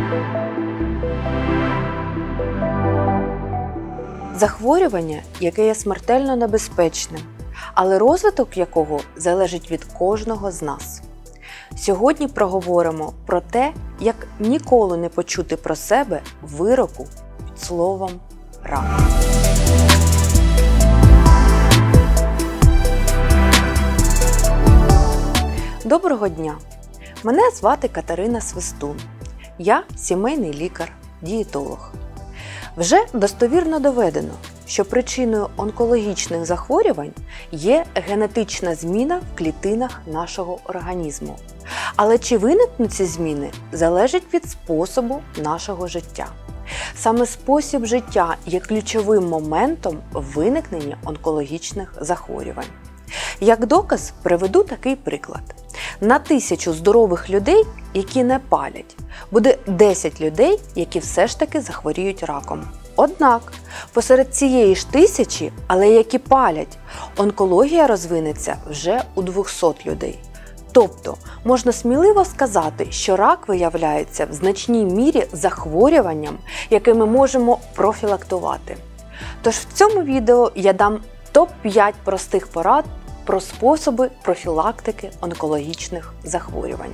Захворювання, яке є смертельно небезпечним, але розвиток якого залежить від кожного з нас. Сьогодні проговоримо про те, як ніколи не почути про себе вироку під словом «рак». Доброго дня! Мене звати Катерина Свистун. Я сімейний лікар, дієтолог. Вже достовірно доведено, що причиною онкологічних захворювань є генетична зміна в клітинах нашого організму. Але чи виникнуть ці зміни, залежить від способу нашого життя. Саме спосіб життя є ключовим моментом виникнення онкологічних захворювань. Як доказ приведу такий приклад. На 1000 здорових людей, які не палять, буде 10 людей, які все ж таки захворіють раком. Однак, посеред цієї ж 1000, але які палять, онкологія розвинеться вже у 200 людей. Тобто, можна сміливо сказати, що рак виявляється в значній мірі захворюванням, яке ми можемо профілактувати. Тож в цьому відео я дам топ-5 простих порад про способи профілактики онкологічних захворювань.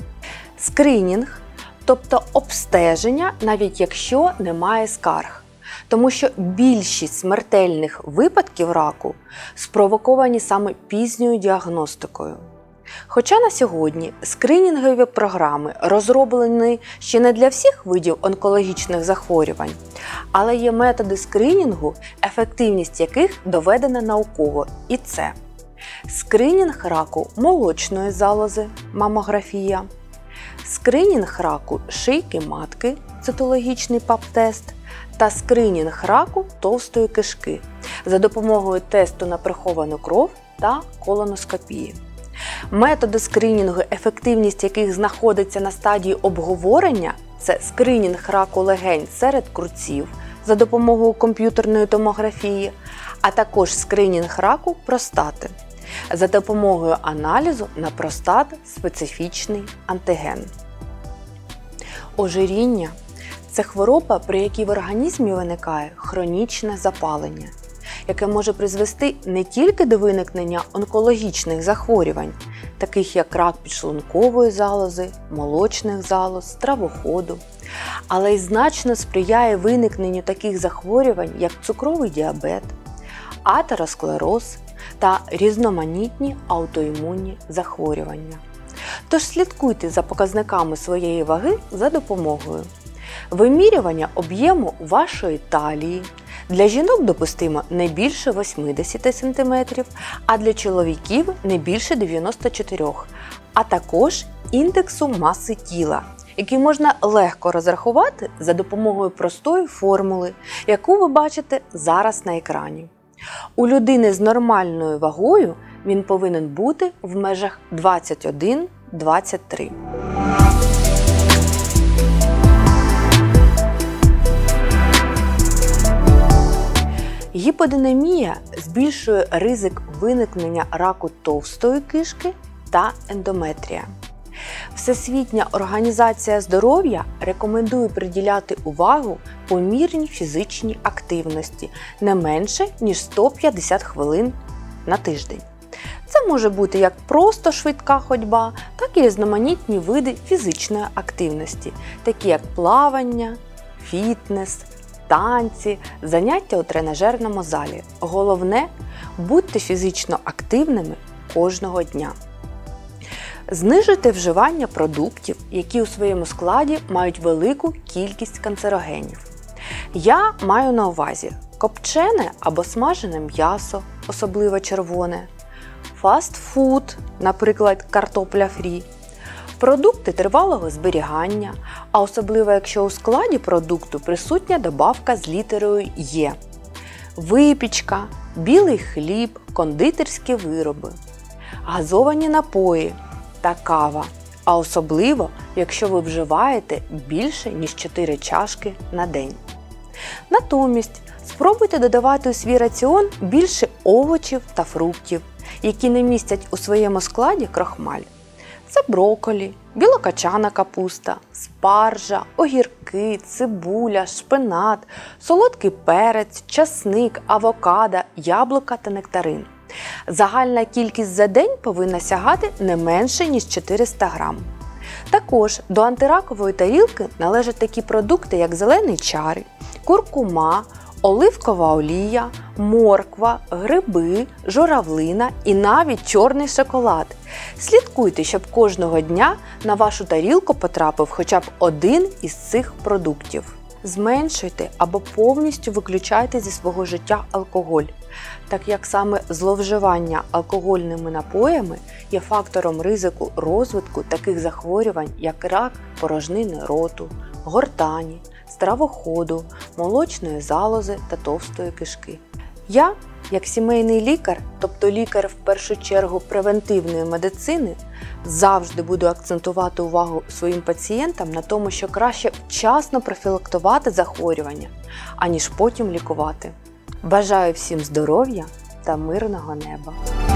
Скринінг, тобто обстеження, навіть якщо немає скарг. Тому що більшість смертельних випадків раку спровоковані саме пізньою діагностикою. Хоча на сьогодні скринінгові програми розроблені ще не для всіх видів онкологічних захворювань, але є методи скринінгу, ефективність яких доведена науково, і це скринінг раку молочної залози, мамографія, скринінг раку шийки матки, цитологічний ПАП-тест, та скринінг раку товстої кишки за допомогою тесту на приховану кров та колоноскопії. Методи скринінгу, ефективність яких знаходиться на стадії обговорення, це скринінг раку легень серед курців за допомогою комп'ютерної томографії, а також скринінг раку простати за допомогою аналізу на простат-специфічний антиген. Ожиріння – це хвороба, при якій в організмі виникає хронічне запалення, яке може призвести не тільки до виникнення онкологічних захворювань, таких як рак підшлункової залози, молочних залоз, стравоходу, але й значно сприяє виникненню таких захворювань, як цукровий діабет, атеросклероз та різноманітні аутоімунні захворювання. Тож слідкуйте за показниками своєї ваги за допомогою вимірювання об'єму вашої талії. Для жінок допустимо не більше 80 см, а для чоловіків не більше 94 см, а також індексу маси тіла, який можна легко розрахувати за допомогою простої формули, яку ви бачите зараз на екрані. У людини з нормальною вагою він повинен бути в межах 21-23. Гіподинамія збільшує ризик виникнення раку товстої кишки та ендометрія. Всесвітня організація здоров'я рекомендує приділяти увагу помірній фізичній активності не менше, ніж 150 хвилин на тиждень. Це може бути як просто швидка ходьба, так і різноманітні види фізичної активності, такі як плавання, фітнес, танці, заняття у тренажерному залі. Головне – будьте фізично активними кожного дня. Знижуйте вживання продуктів, які у своєму складі мають велику кількість канцерогенів. Я маю на увазі копчене або смажене м'ясо, особливо червоне, фастфуд, наприклад, картопля фрі, продукти тривалого зберігання, а особливо якщо у складі продукту присутня добавка з літерою «Є», випічка, білий хліб, кондитерські вироби, газовані напої та кава, а особливо, якщо ви вживаєте більше, ніж 4 чашки на день. Натомість спробуйте додавати у свій раціон більше овочів та фруктів, які не містять у своєму складі крохмаль. Це брокколі, білокачана капуста, спаржа, огірки, цибуля, шпинат, солодкий перець, часник, авокадо, яблука та нектарин. Загальна кількість за день повинна сягати не менше, ніж 400 грам. Також до антиракової тарілки належать такі продукти, як зелений чай, куркума, оливкова олія, морква, гриби, журавлина і навіть чорний шоколад. Слідкуйте, щоб кожного дня на вашу тарілку потрапив хоча б один із цих продуктів. Зменшуйте або повністю виключайте зі свого життя алкоголь, так як саме зловживання алкогольними напоями є фактором ризику розвитку таких захворювань, як рак порожнини роту, гортані, стравоходу, молочної залози та товстої кишки. Я, як сімейний лікар, тобто лікар в першу чергу превентивної медицини, завжди буду акцентувати увагу своїм пацієнтам на тому, що краще вчасно профілактувати захворювання, аніж потім лікувати. Бажаю всім здоров'я та мирного неба!